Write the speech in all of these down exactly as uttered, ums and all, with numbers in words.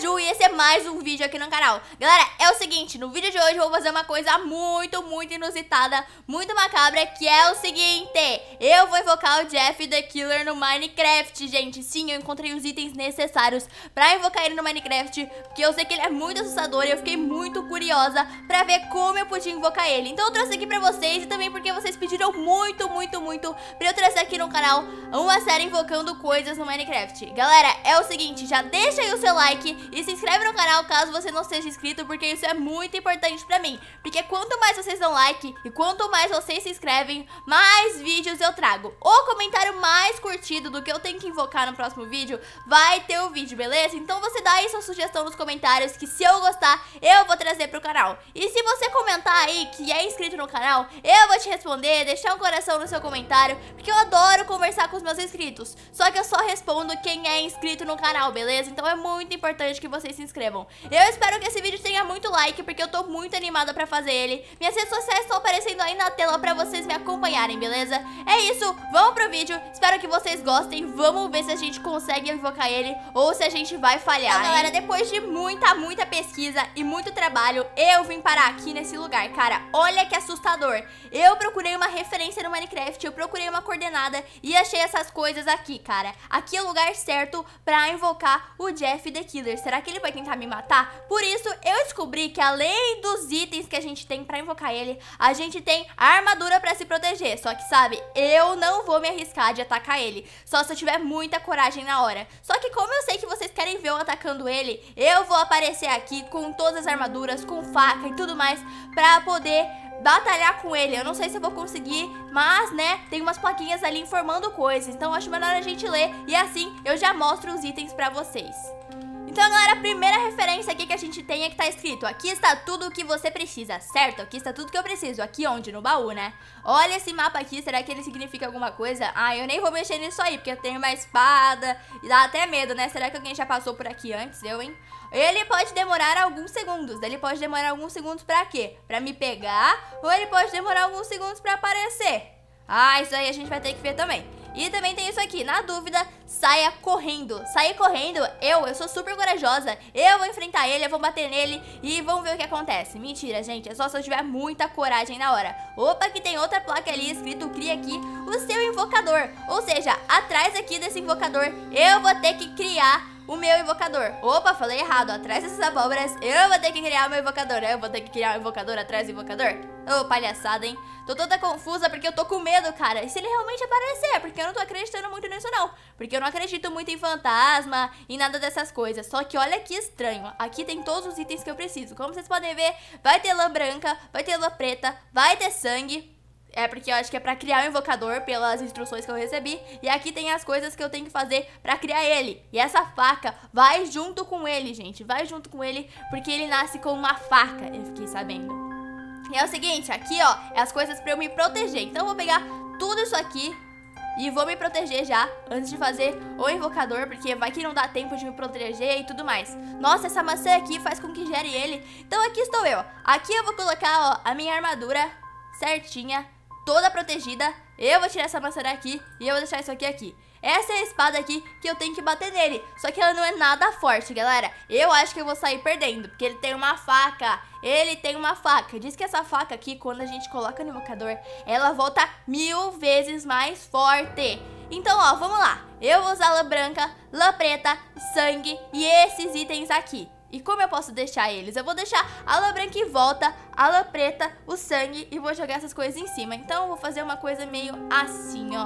Ju e esse é mais um vídeo aqui no canal. Galera, é o seguinte, no vídeo de hoje eu vou fazer uma coisa muito, muito inusitada, muito macabra, que é o seguinte: eu vou invocar o Jeff the Killer no Minecraft, gente. Sim, eu encontrei os itens necessários pra invocar ele no Minecraft, porque eu sei que ele é muito assustador e eu fiquei muito curiosa pra ver como eu podia invocar ele. Então eu trouxe aqui pra vocês e também porque vocês pediram muito, muito, muito pra eu trazer aqui no canal uma série invocando coisas no Minecraft. Galera, é o seguinte, já deixa aí o seu like e se inscreve no canal caso você não seja inscrito, porque isso é muito importante pra mim. Porque quanto mais vocês dão like e quanto mais vocês se inscrevem, mais vídeos eu trago. O comentário mais curtido do que eu tenho que invocar no próximo vídeo vai ter o vídeo, beleza? Então você dá aí sua sugestão nos comentários, que se eu gostar, eu vou trazer pro canal. E se você comentar aí que é inscrito no canal, eu vou te responder, deixar um coração no seu comentário, porque eu adoro conversar com os meus inscritos. Só que eu só respondo quem é inscrito no canal, beleza? Então é muito importante que vocês se inscrevam. Eu espero que esse vídeo tenha muito like, porque eu tô muito animada pra fazer ele. Minhas redes sociais estão aparecendo aí na tela pra vocês me acompanharem, beleza? É isso, vamos pro vídeo. Espero que vocês gostem. Vamos ver se a gente consegue invocar ele ou se a gente vai falhar. Então, galera, depois de muita, muita pesquisa e muito trabalho, eu vim parar aqui nesse lugar. Cara, olha que assustador. Eu procurei uma referência no Minecraft, eu procurei uma coordenada e achei essas coisas aqui, cara. Aqui é o lugar certo pra invocar o Jeff the Killer. Será que ele vai tentar me matar? Por isso, eu descobri que além dos itens que a gente tem pra invocar ele, a gente tem a armadura pra se proteger. Só que, sabe, eu não vou me arriscar de atacar ele, só se eu tiver muita coragem na hora. Só que como eu sei que vocês querem ver eu atacando ele, eu vou aparecer aqui com todas as armaduras, com faca e tudo mais, pra poder batalhar com ele. Eu não sei se eu vou conseguir, mas, né, tem umas plaquinhas ali informando coisas. Então acho melhor a gente ler e assim eu já mostro os itens pra vocês. Então, galera, a primeira referência aqui que a gente tem é que tá escrito: aqui está tudo o que você precisa, certo? Aqui está tudo que eu preciso. Aqui onde? No baú, né? Olha esse mapa aqui, será que ele significa alguma coisa? Ah, eu nem vou mexer nisso aí, porque eu tenho uma espada e dá até medo, né? Será que alguém já passou por aqui antes? Eu, hein? Ele pode demorar alguns segundos. Ele pode demorar alguns segundos pra quê? Pra me pegar? Ou ele pode demorar alguns segundos pra aparecer? Ah, isso aí a gente vai ter que ver também. E também tem isso aqui, na dúvida, saia correndo. Sair correndo, eu, eu sou super corajosa. Eu vou enfrentar ele, eu vou bater nele e vamos ver o que acontece. Mentira, gente, é só se eu tiver muita coragem na hora. Opa, que tem outra placa ali escrito: cria aqui o seu invocador. Ou seja, atrás aqui desse invocador, eu vou ter que criar o meu invocador. Opa, falei errado. Atrás dessas abóboras, eu vou ter que criar o meu invocador. Eu vou ter que criar o invocador atrás do invocador. Ô, palhaçada, hein? Tô toda confusa porque eu tô com medo, cara. E se ele realmente aparecer? Porque eu não tô acreditando muito nisso, não. Porque eu não acredito muito em fantasma e nada dessas coisas. Só que olha que estranho. Aqui tem todos os itens que eu preciso. Como vocês podem ver, vai ter lã branca, vai ter lã preta, vai ter sangue. É porque eu acho que é pra criar o invocador, pelas instruções que eu recebi. E aqui tem as coisas que eu tenho que fazer pra criar ele. E essa faca vai junto com ele, gente. Vai junto com ele, porque ele nasce com uma faca, eu fiquei sabendo. E é o seguinte, aqui ó, é as coisas pra eu me proteger. Então eu vou pegar tudo isso aqui e vou me proteger já, antes de fazer o invocador, porque vai que não dá tempo de me proteger e tudo mais. Nossa, essa maçã aqui faz com que gere ele. Então aqui estou eu. Aqui eu vou colocar ó, a minha armadura certinha, toda protegida. Eu vou tirar essa maçã daqui e eu vou deixar isso aqui aqui. Essa é a espada aqui que eu tenho que bater nele. Só que ela não é nada forte, galera. Eu acho que eu vou sair perdendo, porque ele tem uma faca. Ele tem uma faca. Diz que essa faca aqui, quando a gente coloca no invocador, ela volta mil vezes mais forte. Então, ó, vamos lá. Eu vou usar lã branca, lã preta, sangue e esses itens aqui. E como eu posso deixar eles? Eu vou deixar a lã branca em volta, a lã preta, o sangue e vou jogar essas coisas em cima. Então eu vou fazer uma coisa meio assim, ó.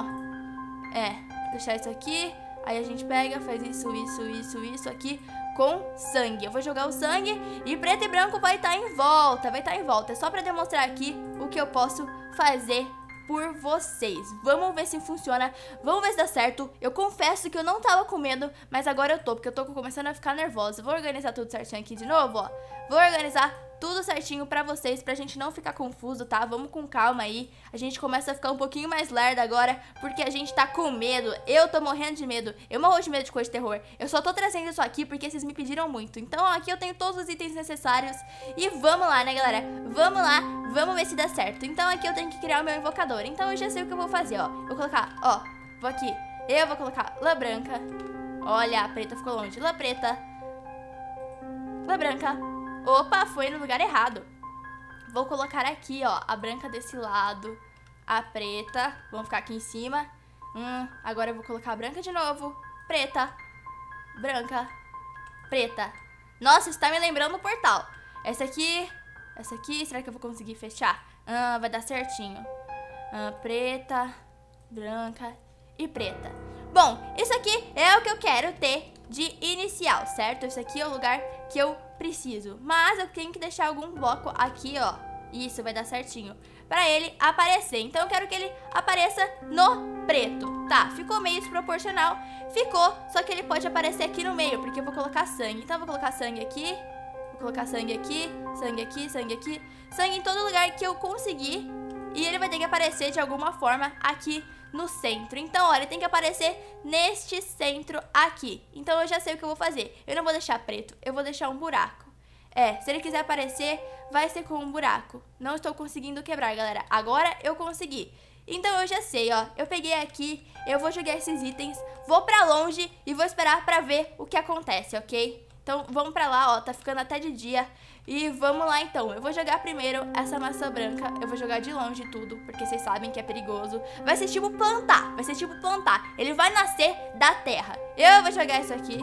É, deixar isso aqui. Aí a gente pega, faz isso, isso, isso, isso aqui com sangue. Eu vou jogar o sangue e preto e branco vai estar em volta, vai estar em volta. É só pra demonstrar aqui o que eu posso fazer por vocês. Vamos ver se funciona, vamos ver se dá certo. Eu confesso que eu não tava com medo, mas agora eu tô, porque eu tô começando a ficar nervosa. Vou organizar tudo certinho aqui de novo, ó. Vou organizar tudo certinho pra vocês, pra gente não ficar confuso, tá? Vamos com calma aí. A gente começa a ficar um pouquinho mais lerda agora, porque a gente tá com medo. Eu tô morrendo de medo. Eu morro de medo de coisa de terror. Eu só tô trazendo isso aqui porque vocês me pediram muito. Então, ó, aqui eu tenho todos os itens necessários. E vamos lá, né, galera? Vamos lá, vamos ver se dá certo. Então, aqui eu tenho que criar o meu invocador. Então, eu já sei o que eu vou fazer, ó. Vou colocar, ó, vou aqui. Eu vou colocar lã branca. Olha, a preta ficou longe. Lã preta. da branca. Opa, foi no lugar errado. Vou colocar aqui, ó, a branca desse lado, a preta. Vamos ficar aqui em cima. Hum, agora eu vou colocar a branca de novo. Preta, branca, preta. Nossa, isso tá me lembrando o portal. Essa aqui, essa aqui, será que eu vou conseguir fechar? Ah, vai dar certinho. Ah, preta, branca e preta. Bom, isso aqui é o que eu quero ter de inicial, certo? Isso aqui é o lugar que eu preciso. Mas eu tenho que deixar algum bloco aqui, ó. Isso, vai dar certinho. Pra ele aparecer. Então eu quero que ele apareça no preto. Tá, ficou meio desproporcional. Ficou, só que ele pode aparecer aqui no meio, porque eu vou colocar sangue. Então eu vou colocar sangue aqui. Vou colocar sangue aqui, sangue aqui, sangue aqui. Sangue em todo lugar que eu conseguir. E ele vai ter que aparecer de alguma forma aqui no centro. Então, olha, ele tem que aparecer neste centro aqui. Então eu já sei o que eu vou fazer. Eu não vou deixar preto, eu vou deixar um buraco. É, se ele quiser aparecer, vai ser com um buraco. Não estou conseguindo quebrar, galera. Agora eu consegui. Então eu já sei, ó. Eu peguei aqui, eu vou jogar esses itens, vou pra longe e vou esperar pra ver o que acontece, ok? Então vamos pra lá, ó. Tá ficando até de dia. E vamos lá então. Eu vou jogar primeiro essa maçã branca. Eu vou jogar de longe tudo, porque vocês sabem que é perigoso. Vai ser tipo plantar. Vai ser tipo plantar. Ele vai nascer da terra. Eu vou jogar isso aqui.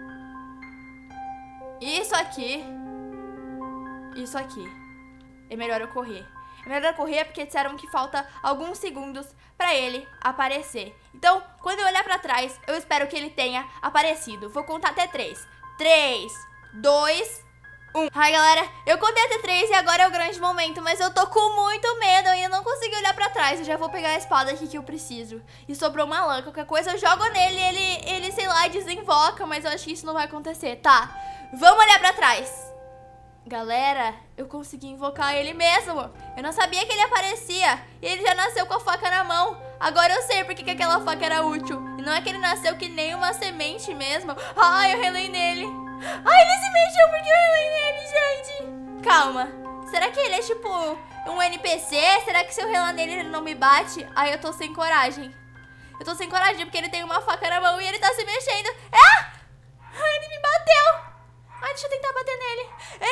Isso aqui. Isso aqui. É melhor eu correr. É melhor eu correr porque disseram que falta alguns segundos pra ele aparecer. Então, quando eu olhar pra trás, eu espero que ele tenha aparecido. Vou contar até três. Três, dois, um. Ai, galera, eu contei até três e agora é o grande momento, mas eu tô com muito medo e eu não consegui olhar pra trás. Eu já vou pegar a espada aqui que eu preciso. E sobrou uma lã, qualquer coisa eu jogo nele e ele, ele, sei lá, desinvoca, mas eu acho que isso não vai acontecer. Tá, vamos olhar pra trás. Galera, eu consegui invocar ele mesmo. Eu não sabia que ele aparecia. E ele já nasceu com a faca na mão. Agora eu sei porque que aquela faca era útil. E não é que ele nasceu que nem uma semente mesmo. Ai, eu relei nele. Ai, ele se mexeu porque eu relei nele, gente. Calma. Será que ele é tipo um N P C? Será que se eu relar nele ele não me bate? Ai, eu tô sem coragem. Eu tô sem coragem porque ele tem uma faca na mão e ele tá se mexendo. Ah! Ai, ele me bateu. Ai, deixa eu tentar bater nele.